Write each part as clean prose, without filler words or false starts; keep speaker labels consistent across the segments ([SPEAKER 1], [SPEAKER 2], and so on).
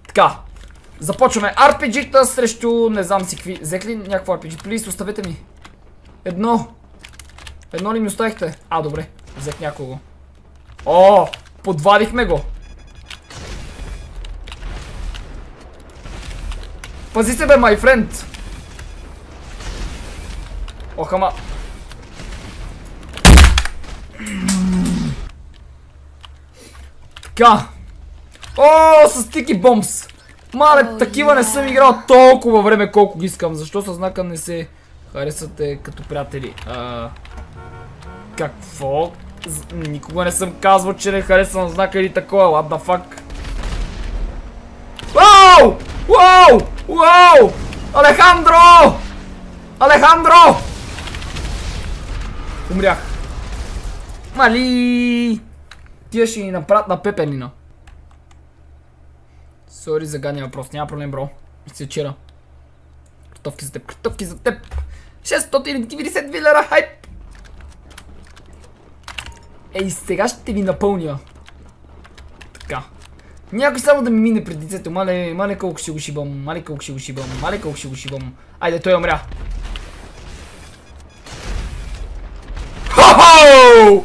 [SPEAKER 1] Така. Започваме RPG-та срещу не знам си какви. Взех ли някакво RPG? Плиз, оставете ми. Едно ли ми оставихте? Добре. Взех някого. Подвадихме го. Пази се бе, май френд. Ама. Така. С стики бомбс. Мале, такива не съм играл толкова време, колко ги искам. Защо със знака не се харесвате като приятели? Какво? Никога не съм казвал, че не харесвам знака или такова. What the fuck? Уау! Алехандро! Умрях. Мали! Тия ще ни направят на пепелина. Сори за гадния въпрос, няма проблем, бро. Сечера. Крътовки за теб. 690 вилера, хайп! Ей, сега ще ви напълня. Така. Някой само да ми мине пред лицето. Мале колко ще го шибам. Айде, той умря. Хо-хо!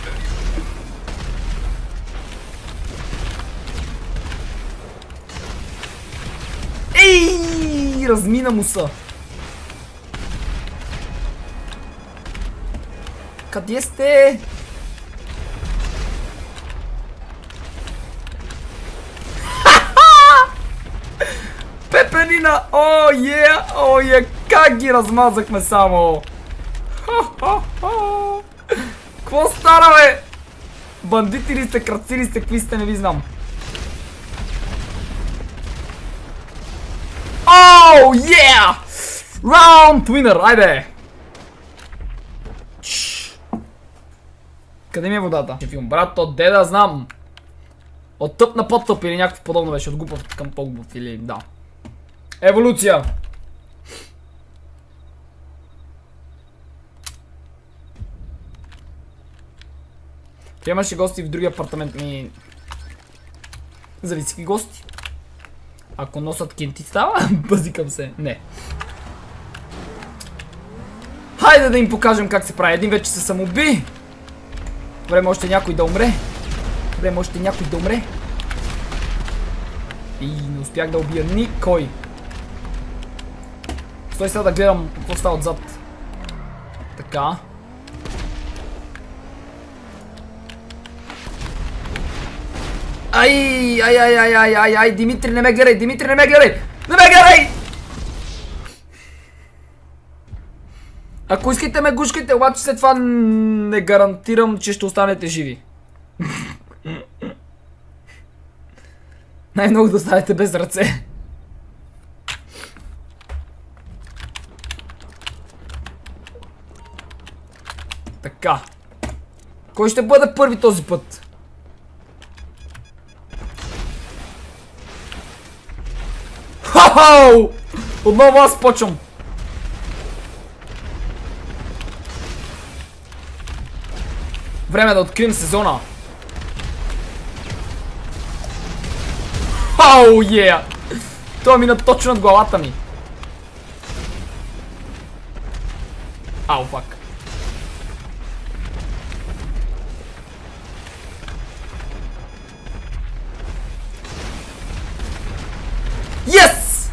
[SPEAKER 1] Ей, размина му са. Къде сте? Пепелина! Как ги размазахме само! Какво стара, бе? Бандити ли сте, крадци ли сте, какви сте, не ви знам. Раунд winner, айде! Къде ми е водата? Филм, брат, де да знам. От тъп на по-тъп или някакво подобно беше, от глупав към по-глупав или да. Еволюция! Имаше гости в другия апартамент ми. Зависи какви гости. Ако носят кинти става, базикам се. Не. Хайде да им покажем как се прави. Един вече се самоуби. Време още някой да умре. И не успях да убия никой. Стой сега да гледам какво става отзад. Така. Ай, Димитри, не ме гледай! Ако искате ме гушкайте, обаче след това не гарантирам, че ще останете живи. Най-много да останете без ръце. Така. Кой ще бъде първи този път? Хо-хо! Отново аз почвам. Време да открием сезона. Той мина точно над главата ми. Фак. Yes!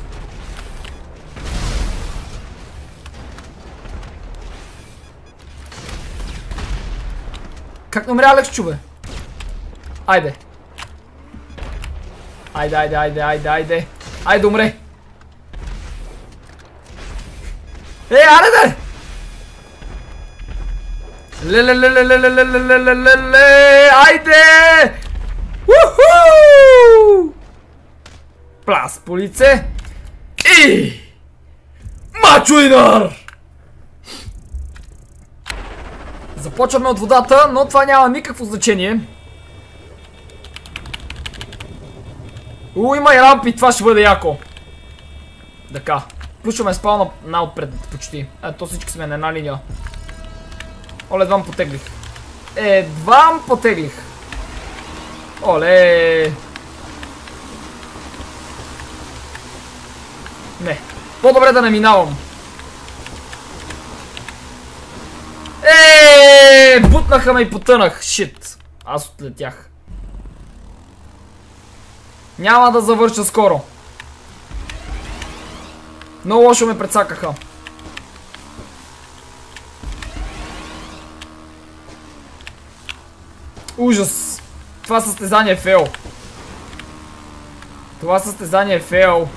[SPEAKER 1] Как не умря Алекс, чубе? Айде, умре! Айде! Айде! Уху! Плас по лице! И... Матч уинър! Започваме от водата, но това няма никакво значение. Има и рампи, това ще бъде яко. Така. Включваме спална отпред почти. Ето всички сме на една линия. Едвам потеглих. Оле. По-добре да не минавам. Бутнаха ме и потънах. Шит. Аз отлетях. Няма да завърша скоро. Много лошо ме прецакаха. Ужас. Това състезание е фейл. Това състезание е фейл.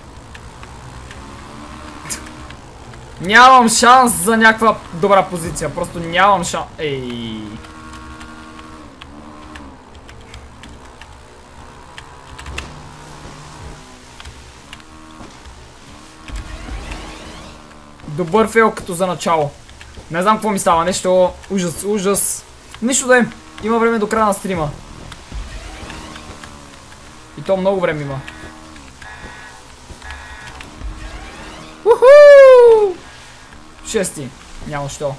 [SPEAKER 1] Нямам шанс за някаква добра позиция. Просто нямам шанс. Ей. Добър фейл като за начало. Не знам какво ми става. Нещо. Ужас, ужас. Нищо да е. Има време до края на стрима. И то много време има. Уху! Шести. Няма що.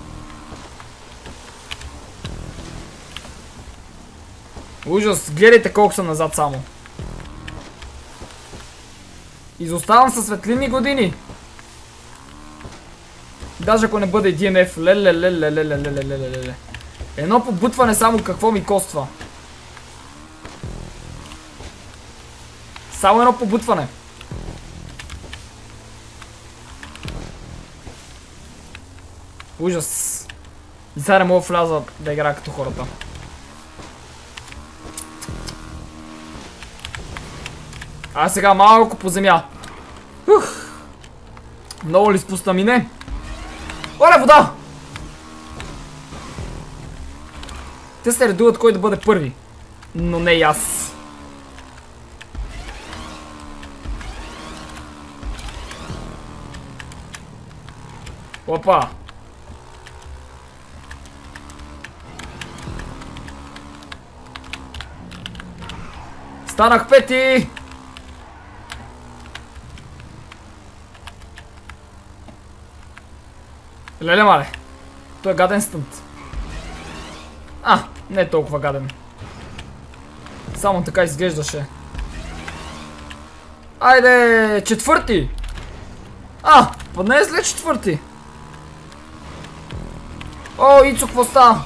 [SPEAKER 1] Ужас. Гледайте колко съм назад само. Изоставам със светлини години. Даже ако не бъде DNF. Леле. Едно побутване само какво ми коства. Само едно побутване. Ужас. И сега не мога да вляза да играя като хората. А сега малко по земя. Много ли спусна ми не? Оле, вода! Те се редуват кой да бъде първи. Но не и аз. Опа! Станах пети! Леле мале. Той е гаден стънт. Не е толкова гаден. Само така изглеждаше. Айде, четвърти! Падне е след четвърти. О, Ицо, какво става?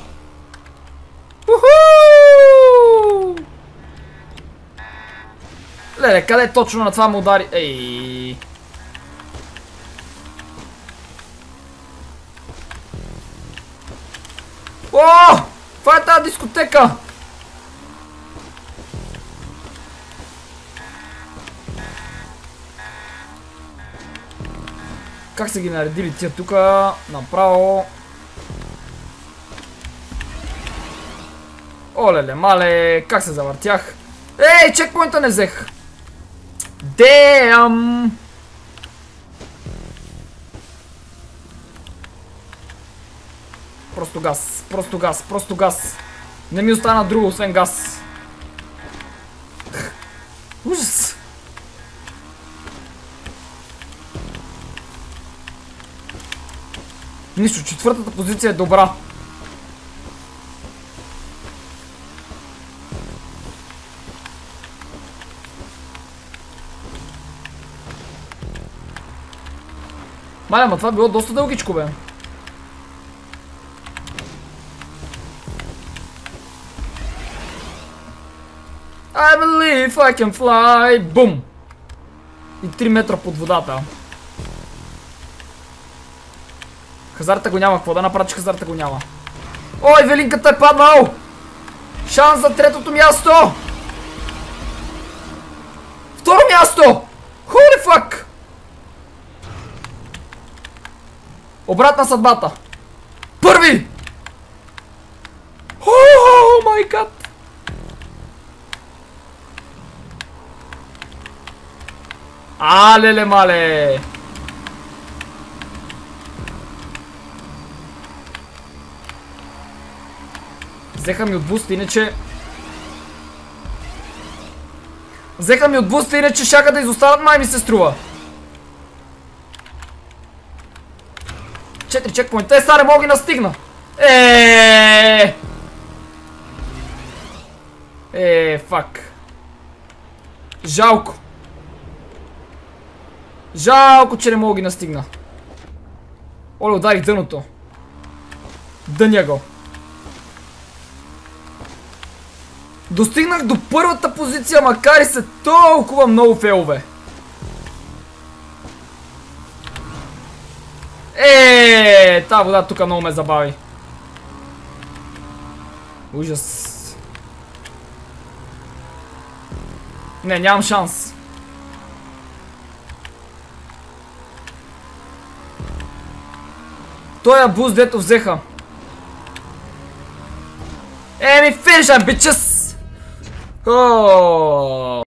[SPEAKER 1] Уху! Леле, къде точно на това му удари? Ей! О! Това е тази дискотека! Как са ги наредили тия тука? Направо. Олеле, мале, как се завъртях? Ей, чекпоинта не взех! Damn! Просто газ, просто газ, просто газ. Не ми остана друго, освен газ. Ужас! Нищо, четвъртата позиция е добра. Мале, ама това било доста дългичко, бе. I believe I can fly. Бум! И 3 метра под водата. Хазарта го няма. Какво да направя, че хазарта го няма? Ой, Велинката е паднал! Шанс за третото място! Второ място! Holy fuck! Обратна съдбата. Първи! О май гад! Леле мале! Взеха ми от буста, иначе... Взеха ми от буста, иначе шака да изостават, май ми се струва. 4 чекпоинта. Те са не мога ги настигна. Фак. Жалко. Жалко, че не мога ги настигна. Оле, ударих дъното. Дъня го. Достигнах до първата позиция, макар и са толкова много фейлове. Тази вода тук много ме забави. Ужас. Не, нямам шанс. Той е буст, дето взеха. Еми, финиш, бичес!